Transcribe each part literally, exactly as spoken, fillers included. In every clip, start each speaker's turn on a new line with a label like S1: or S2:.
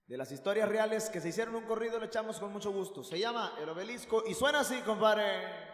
S1: de las historias reales que se hicieron un corrido, le echamos con mucho gusto. Se llama El Obelisco y suena así, compadre.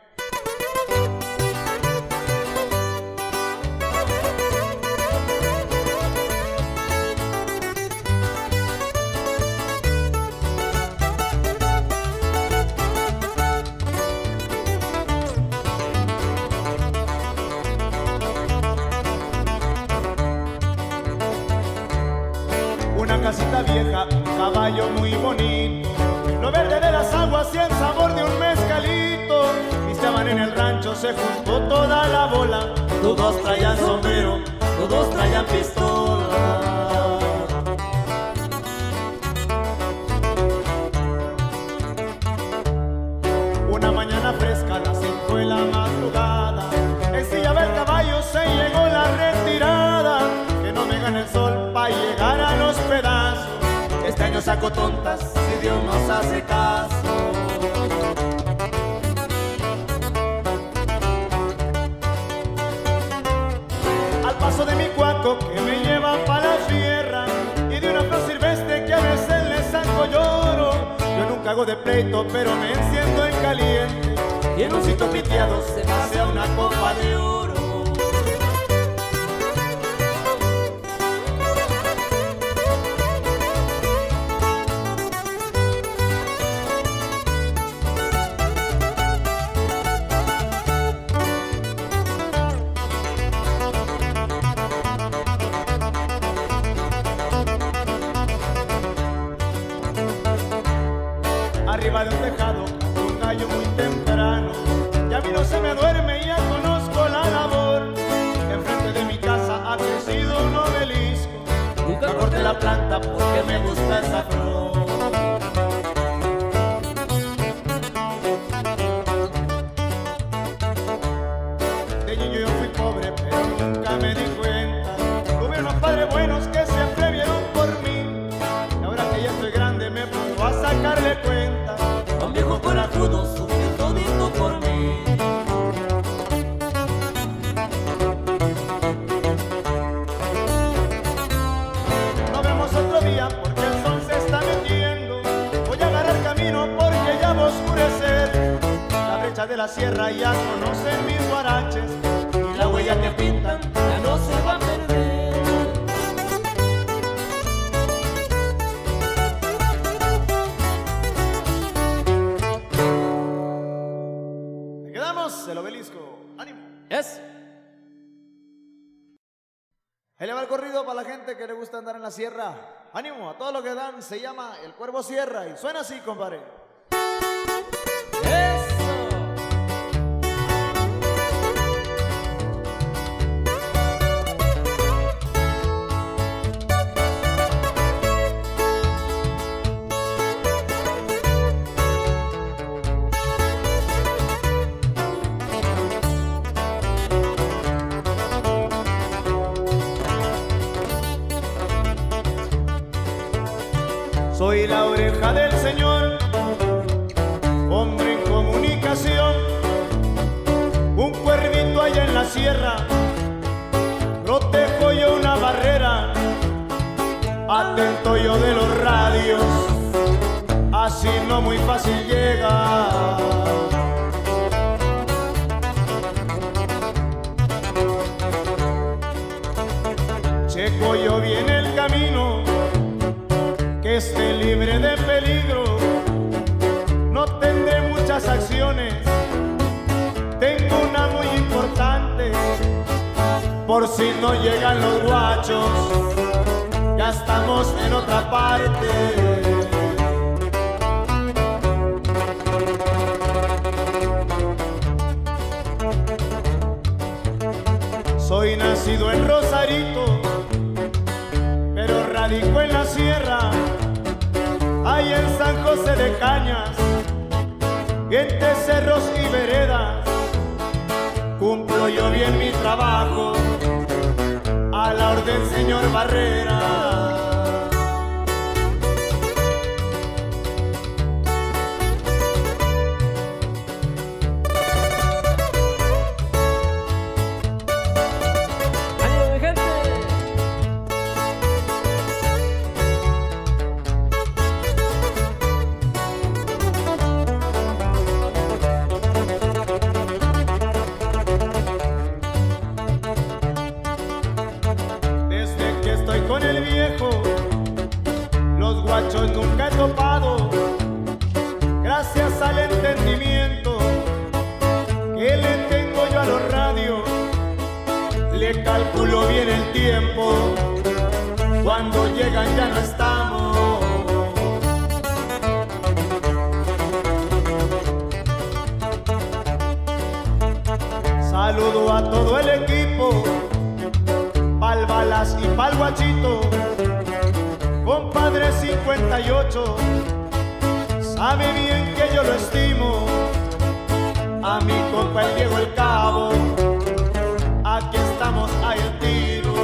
S1: Una casita vieja, un caballo muy bonito, lo verde de las aguas y el sabor de un mezcalito. Estaban en el rancho, se juntó toda la bola, todos traían sombrero, todos traían pistola. Una mañana fresca, a las cinco de la madrugada, ensillaba el caballo, se llegó la retirada. Que no me gane el sol pa' llegar a los pedazos, este año saco tontas si Dios nos hace caso. Al paso de mi cuaco que me lleva pa' la sierra, y de una flor silvestre que a veces le saco lloro. Yo nunca hago de pleito, pero me enciendo en caliente, y en un sitio piteado se me hace una copa de oro. Arriba de un tejado, un gallo muy temprano, ya a mí no se me duerme, ya conozco la labor. Enfrente de mi casa ha crecido un obelisco, nunca corté la planta porque me gusta esa flor. De niño yo fui pobre, pero nunca me di cuenta. Tuve unos padres buenos que siempre vieron por mí, y ahora que ya estoy grande me pongo a sacarle cuenta. Un viejo corajudo sufrió todito por mí. Nos vemos otro día porque el sol se está metiendo. Voy a agarrar camino porque ya va a oscurecer. La brecha de la sierra ya conocen mis guaraches, y la huella que pintan ya no se va a perder. El Obelisco, ánimo.
S2: Yes.
S1: Ahí le va el corrido para la gente que le gusta andar en la sierra. Ánimo, a todo lo que dan. Se llama El Cuervo Sierra y suena así, compadre.
S2: Eso.
S1: Soy la oreja del Señor, hombre en comunicación, un cuervito allá en la sierra, protejo yo una barrera, atento yo de los radios, así no muy fácil llega. Checo yo bien el camino, que esté libre de peligro, no tendré muchas acciones, tengo una muy importante, por si no llegan los guachos, ya estamos en otra parte. Soy nacido en Rosarito, pero radico en la sierra, ahí en San José de Cañas, y entre cerros y veredas, cumplo yo bien mi trabajo, a la orden señor Barrera. guachos nunca he topado, gracias al entendimiento que le tengo yo a los radios. Le calculo bien el tiempo, cuando llegan ya no estamos. Saludo a todo el equipo, pa'l Balas y pa'l Guachito, compadre cincuenta y ocho, sabe bien que yo lo estimo. A mi compa el Diego el Cabo, aquí estamos a el tiro.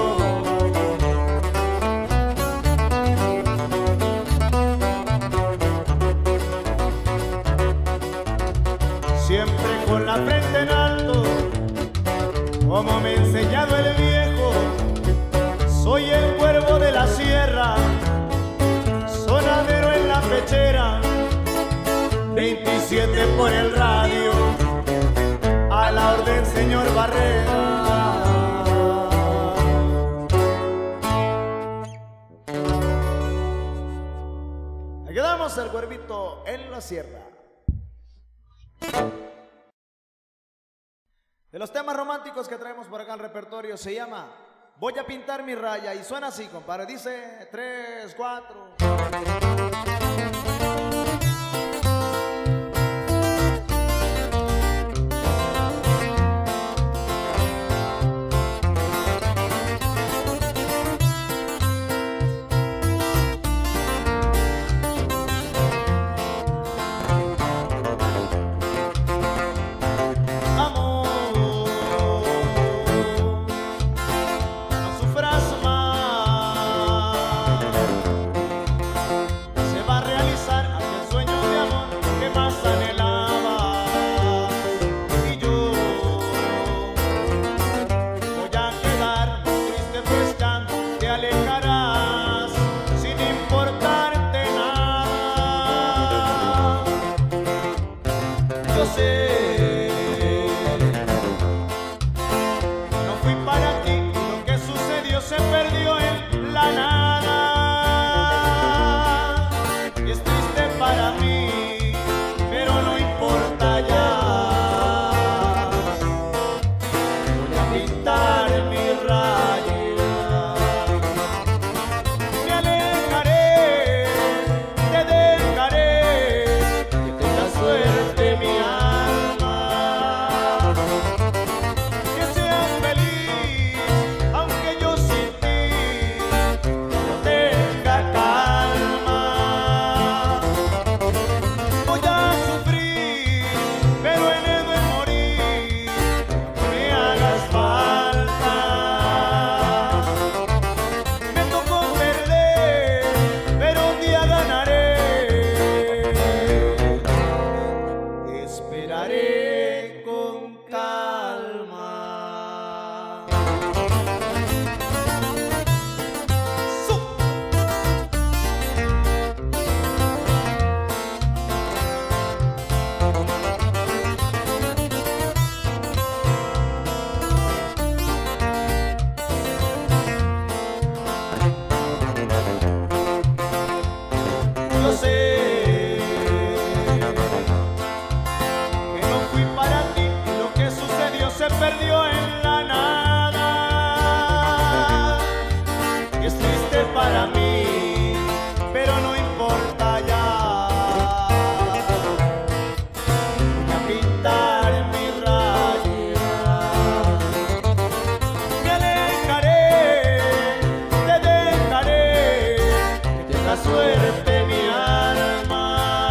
S1: Siempre con la frente en alto, como me ha enseñado el viejo. Soy el cuervo de la sierra, sonadero en la pechera, veintisiete por el radio, a la orden señor Barrera. Aquí damos el cuervito en la sierra. De los temas románticos que traemos por acá al repertorio se llama Voy a pintar mi raya, y suena así, compadre. Dice tres, cuatro.
S2: Perdió en la nada, y es triste para mí, pero no importa ya. Voy a pintar mi raya, me alejaré, te dejaré, que tenga suerte mi alma,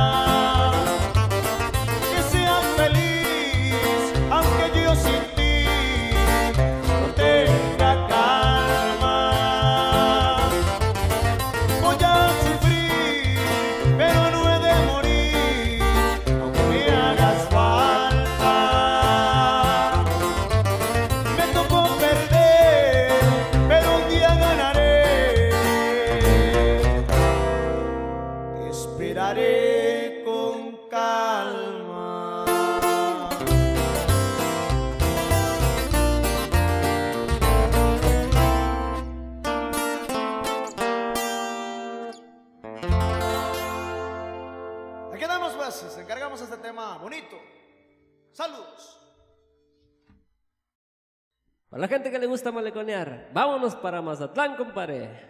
S2: que sea feliz, aunque yo sin esperaré con calma.
S1: quedamos pues, les encargamos este tema bonito. Saludos.
S3: Para la gente que le gusta maleconear, vámonos para Mazatlán, compadre.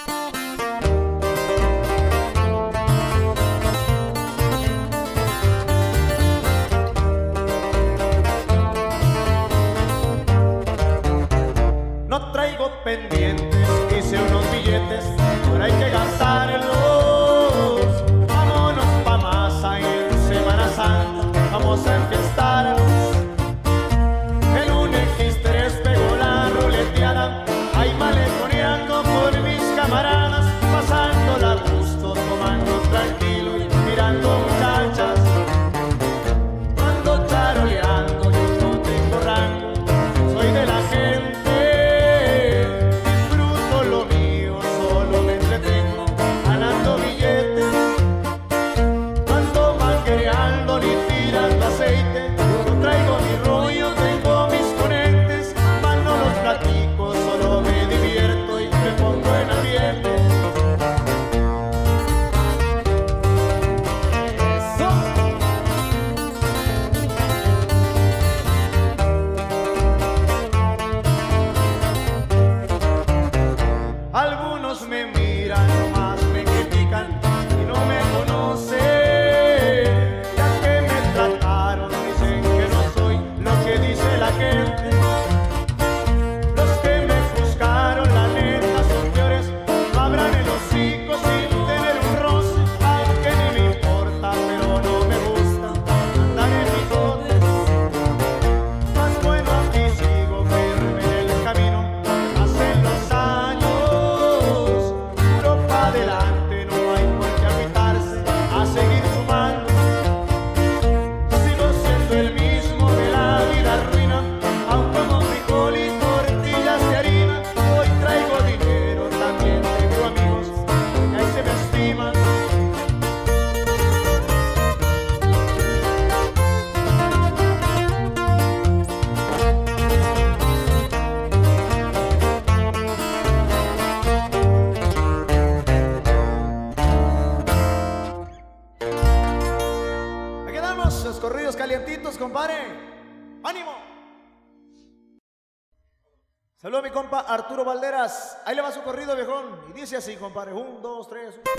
S1: No traigo pendientes, hice unos billetes, ahora hay que gastarlos. Vámonos pa' Maza en Semana Santa, vamos a enfiestarnos. El lunes tres pegó la ruleteada, ahí maleconeando por mis camaradas, pasándola a gusto, tomando tranquilo y mirando muchachas. Ando charoleando, yo no tengo rango, soy de la gente. Algunos me miran, nomás me critican y no me conocen. Ya que me trataron, dicen que no soy lo que dice la gente. Los que me juzgaron, la neta, son peores. No abran el hocico sin tener un roce, aunque ni me importa, pero no me gusta andar en bigotes. Más bueno aquí sigo firme en el camino, hacen los años. Adelante, no hay por qué agüitarse, a seguir sumando. Sigo siendo el mismo de la vida ruina, aún como frijol y tortillas de harina. Hoy traigo dinero, también tengo amigos que ahí se me estiman. Los corridos calientitos, compadre. ¡Ánimo! Saludos a mi compa Arturo Valderas. Ahí le va su corrido, viejón. Y dice así, compadre. Un, dos, tres. Un.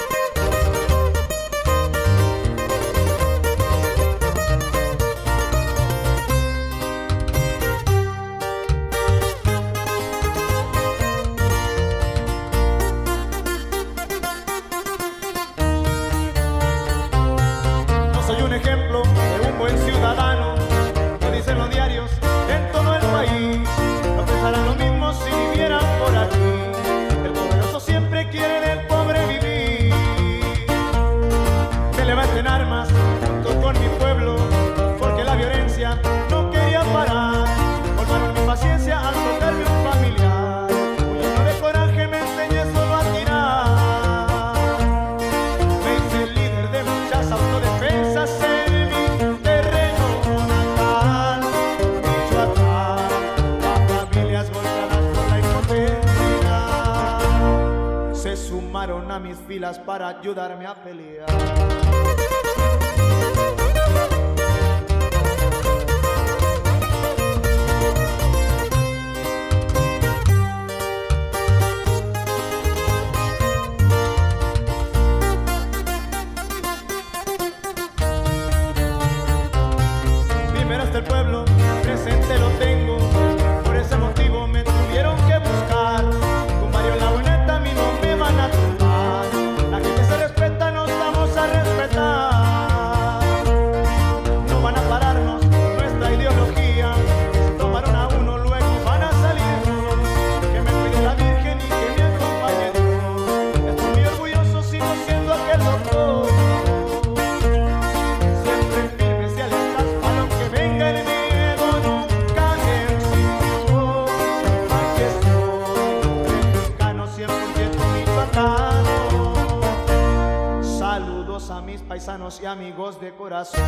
S1: Un ejemplo de un buen ciudadano, lo dicen los diarios en todo el país. No pensarán lo mismo si vivieran por aquí. El poderoso siempre quiere del pobre vivir. Me levanten armas junto con mi pueblo, porque la violencia no quería parar. Colmaron mi paciencia al tocarme un familiar. Muy lleno de coraje me enseñé solo a tirar. Me hice el líder de muchas autodefensas en mi terreno natal, Michoacán. A familias golpeadas por la impotencia se sumaron a mis filas para ayudarme a pelear. Del pueblo, presente lo tengo, por ese motivo me tuvieron que buscar. Con Mario La Boneta a mí no me van a tumbar. La gente se respeta, nos vamos a respetar. No van a pararnos nuestra ideología. Si tomaron a uno, luego van a salir dos. Que me cuide la Virgen y que me acompañe Dios. Estoy muy orgulloso, sigo siendo aquel doctor. Saludos a mis paisanos y amigos de corazón.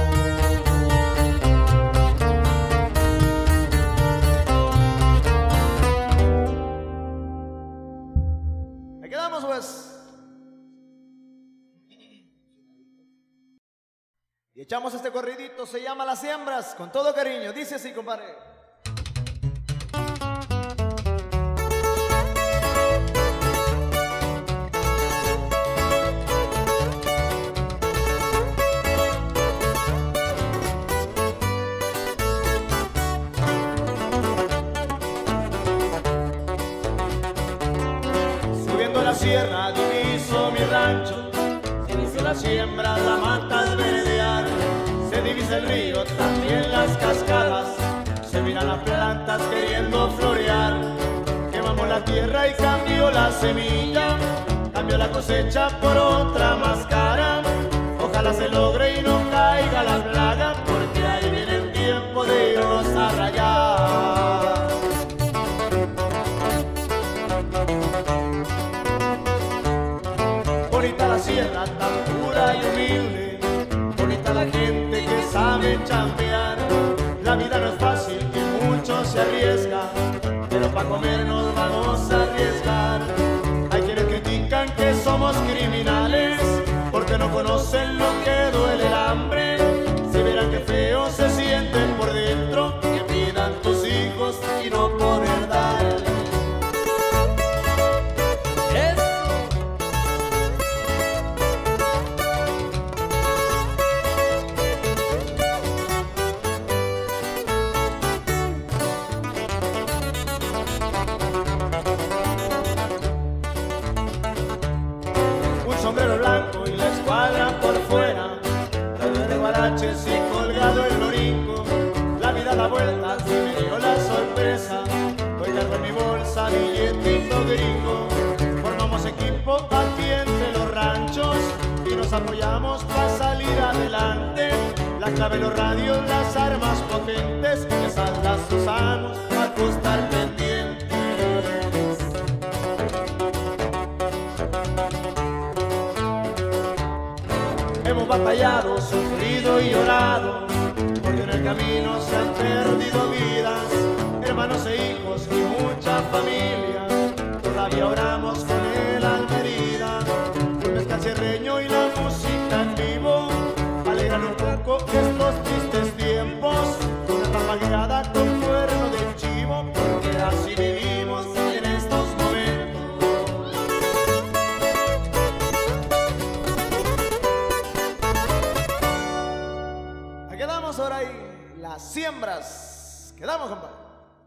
S1: Ahí quedamos pues. Y echamos este corridito, se llama Las Siembras, con todo cariño. Dice así, compadre. Subiendo la sierra diviso mi rancho, diviso la siembra, la matas verdear, se divisa el río, también las cascadas, se miran las plantas queriendo florear. Quemamos la tierra y cambio la semilla, cambio la cosecha por otra más cara. Ojalá se logre y no caiga la plaga, porque ahí viene el tiempo de irnos a rayar. Bonita la sierra, tan pura y humilde, bonita la gente que sabe chambear. La vida no es fácil y mucho se arriesga, pero para comer nos vamos a arriesgar. Hay quienes critican que somos criminales, porque no conocen lo que duele el hambre. Si verán que feo se sienten por dentro, que pidan tus hijos y no poder dar. Sombrero blanco y la escuadra por fuera, tallo de guaraches y colgado el lorico. La vida da vueltas y me dio la sorpresa, hoy cargo en mi bolsa billetito gringo. Formamos equipo aquí entre los ranchos y nos apoyamos para salir adelante. La clave, los radios, las armas potentes, que saldas usamos para costar pendientes. Hemos batallado, sufrido y llorado, porque en el camino se han perdido vidas, hermanos e hijos y mucha familia. Todavía oramos con el alma herida, el mezcal sierreño y la música en vivo alegran un poco estos tristes tiempos. Una rapagueada con cuerno de chivo, porque así vivimos en estos momentos. Quedamos ahora ahí, Las Siembras. Quedamos, compadre.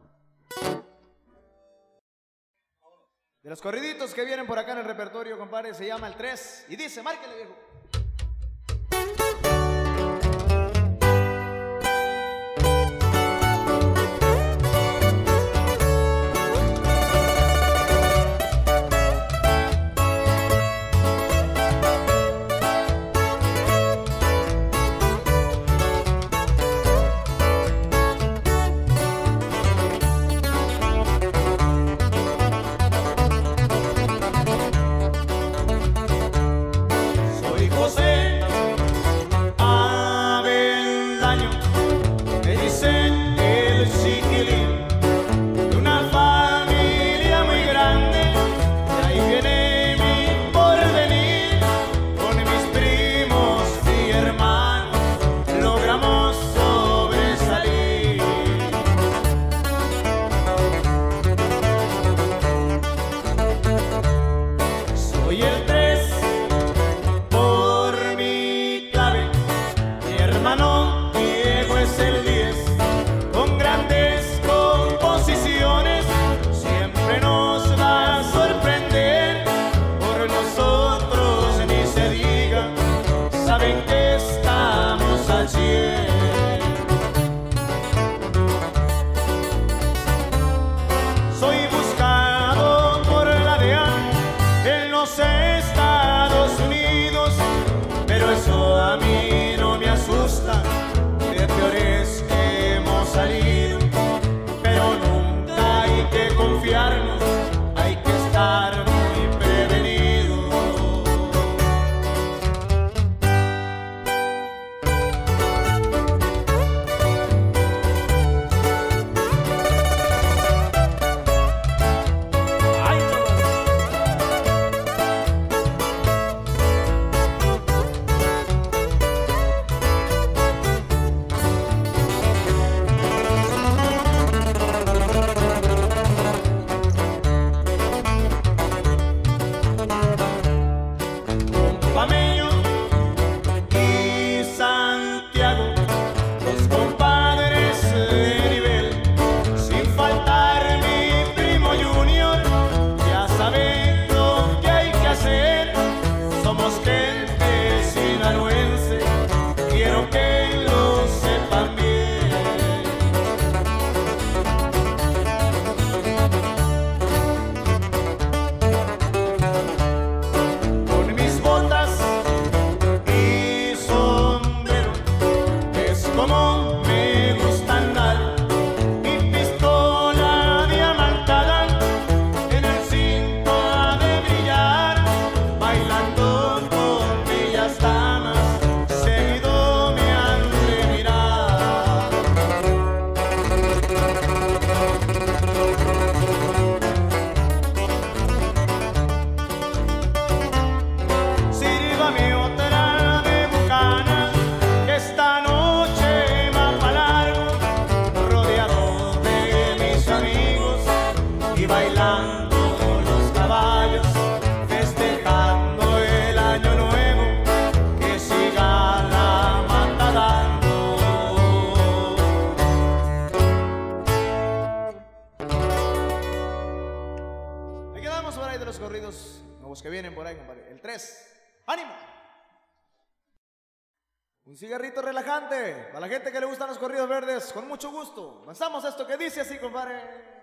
S1: De los corriditos que vienen por acá en el repertorio, compadre, se llama el tres y dice, márquele, viejo. que vienen por ahí, compadre. El tres. ¡Ánimo! Un cigarrito relajante para la gente que le gustan los corridos verdes, con mucho gusto. Lanzamos esto que dice así, compadre.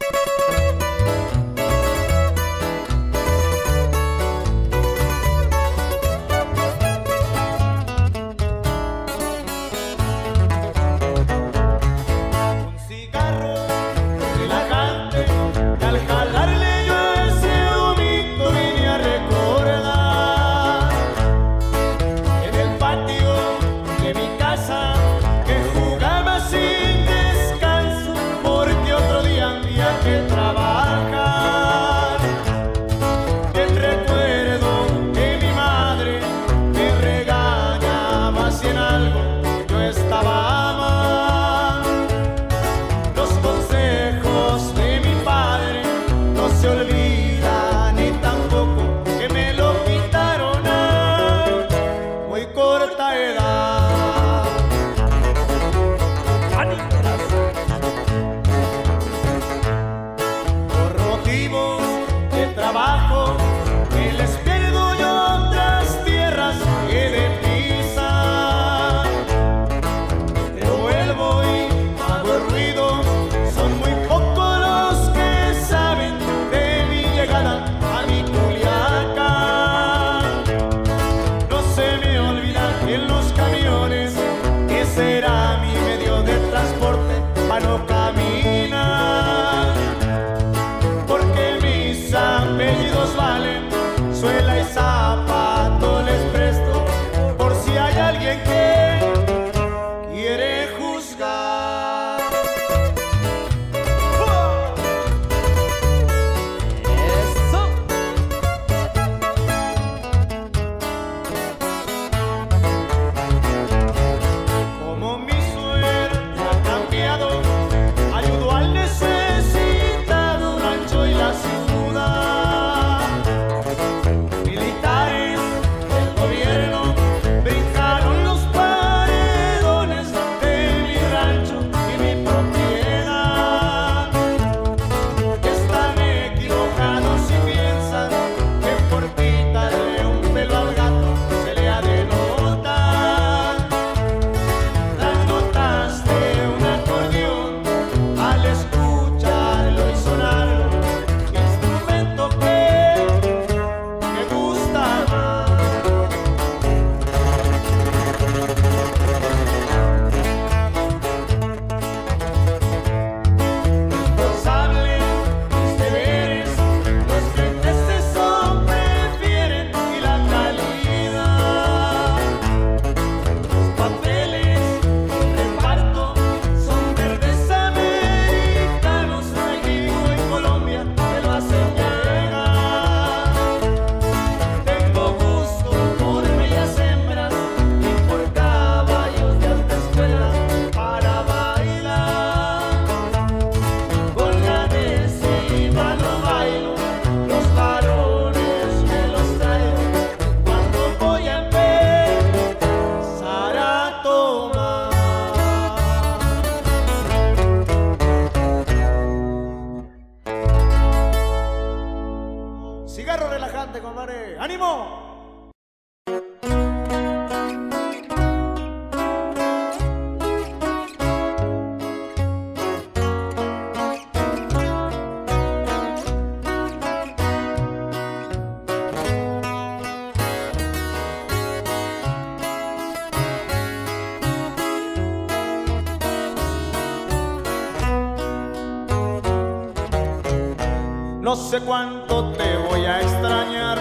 S2: No sé cuánto te voy a extrañar,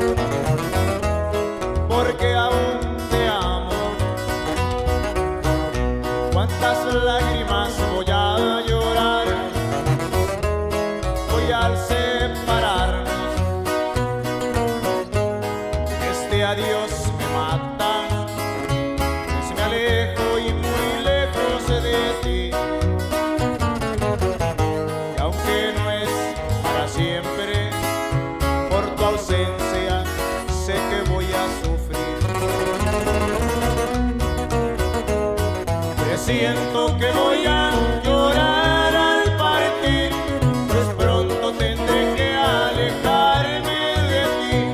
S2: porque aún te amo. Cuántas lágrimas voy a llorar hoy al separarnos. Este adiós me mata, pues me alejo y muy lejos de ti. Y aunque no es para siempre, por tu ausencia sé que voy a sufrir. Presiento que voy a llorar al partir, pues pronto tendré que alejarme de ti.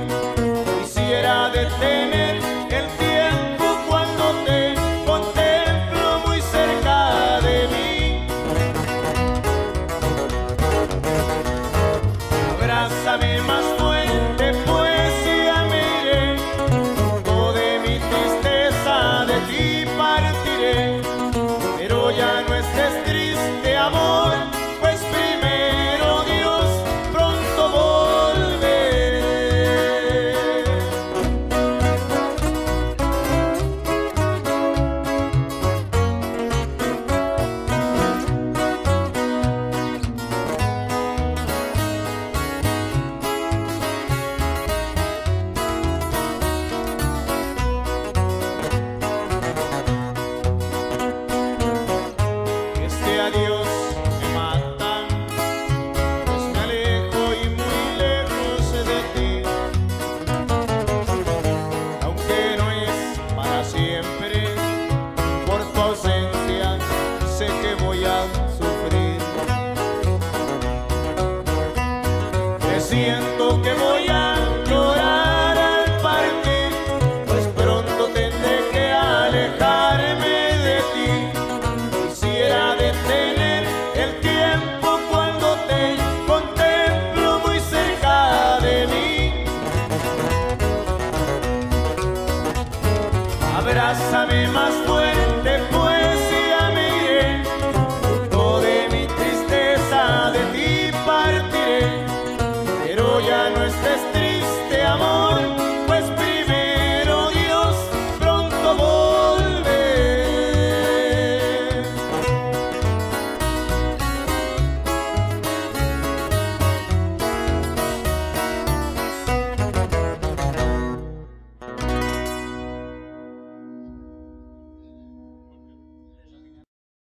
S1: abrázame más fuerte.